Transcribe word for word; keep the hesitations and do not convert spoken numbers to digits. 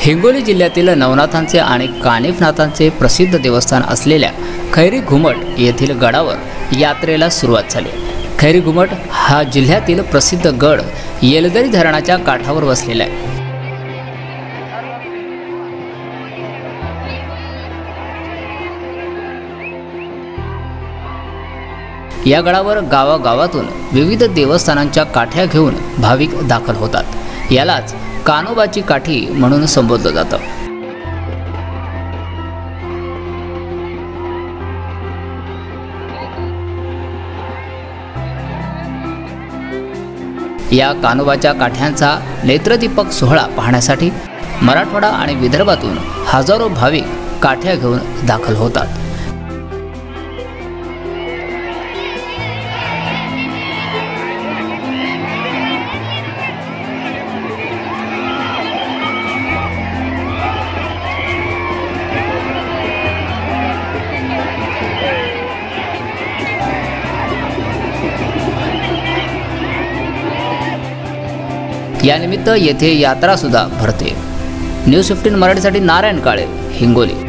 हिंगोली जिल्ह्यातील नवनाथांचे आणि कानिफनाथांचे प्रसिद्ध देवस्थान असलेल्या खैरी घुमट येथील गडावर यात्रेला सुरुवात झाली। खैरी घुमट हा जिल्ह्यातील प्रसिद्ध गड येलदरी धरणाच्या काठावर वसलेला आहे। या गडावर गावागावातून विविध देवस्थानांच्या काठ्या घेऊन भाविक दाखल होतात। यालाच कानोबाची काठी म्हणून संबोधलं जातं। या कानोबाच्या काठ्यांचा नेत्रदीपक सोहळा पाहण्यासाठी मराठवाडा आणि विदर्भातून हजारो भाविक काठ्या घेऊन दाखल होतात। यानिमित्त येथे यात्रा सुद्धा भरते। न्यूज फिफ्टीन मराठीसाठी नारायण काळे, हिंगोली।